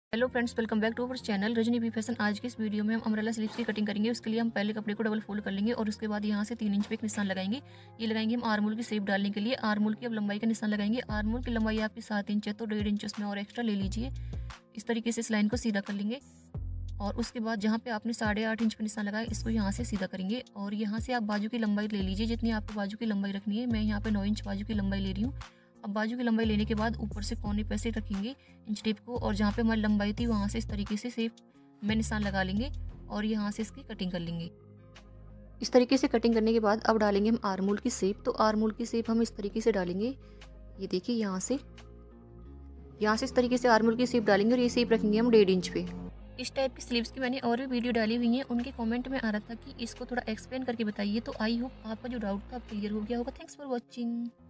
Hello friends, welcome back to our channel Rajni B fashion. आज की इस वीडियो में हम अम्ब्रेला स्लीव्स की कटिंग करेंगे। उसके लिए हम पहले कपड़े को डबल फोल्ड कर लेंगे और उसके बाद यहाँ से 3 इंच पे एक निशान लगाएंगे। ये लगाएंगे हम आर्मोल की शेप डालने के लिए। आर्मोल की अब लंबाई का निशान लगाएंगे। आर्मोल की लंबाई आपकी 7 इंच है तो 1.5 इंच उसमें और एक्स्ट्रा ले लीजिए। इस तरीके से इस लाइन को सीधा कर लेंगे और उसके बाद जहाँ पे आपने 8.5 इंच पे निशान लगाया इसको यहाँ से सीधा करेंगे और यहाँ से आप बाजू की लंबाई ले लीजिए जितनी आपको बाजू की लंबाई रखनी है। मैं यहाँ पे 9 इंच बाजू की लंबाई ले रही हूँ। अब बाजू की लंबाई लेने के बाद ऊपर से कोने पे से रखेंगे इंच टेप को और जहाँ पे हमारी लंबाई थी वहाँ से इस तरीके से सेप में निशान लगा लेंगे और यहाँ से इसकी कटिंग कर लेंगे। इस तरीके से कटिंग करने के बाद अब डालेंगे हम आर्मोल की शेप। तो आर्मोल की शेप हम इस तरीके से डालेंगे। ये देखिए यहाँ से इस तरीके से आर्मोल की शेप डालेंगे और ये शेप रखेंगे हम 1.5 इंच पे। इस टाइप की स्लीव्स की मैंने और भी वीडियो डाली हुई हैं। उनके कमेंट में आ रहा था कि इसको थोड़ा एक्सप्लेन करके बताइए, तो आई होप आपका जो डाउट था क्लियर हो गया होगा। Thanks for watching.